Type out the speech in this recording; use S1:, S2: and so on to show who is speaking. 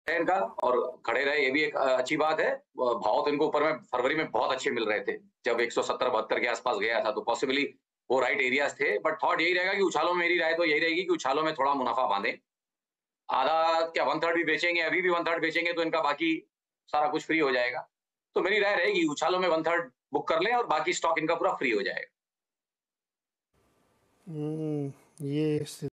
S1: है इनका और खड़े रहे, ये भी एक अच्छी बात है। भाव तो इनको ऊपर में फरवरी में बहुत अच्छे मिल रहे थे। जब 170-72 के आस-पास गया था, तो पॉसिबली वो राइट एरियाज़ थे। बट थॉट यही रहेगा कि उछालों में मेरी राय तो यही रहेगी कि उछालों में थोड़ा मुनाफ़ा बाँधें। आधा क्या 1/3 भी बेचेंगे, अभी भी 1/3 बेचेंगे तो इनका बाकी सारा कुछ फ्री हो जाएगा। तो मेरी राय रहेगी उछालों में 1/3 बुक कर लें और बाकी स्टॉक इनका पूरा फ्री हो जाएगा।
S2: ये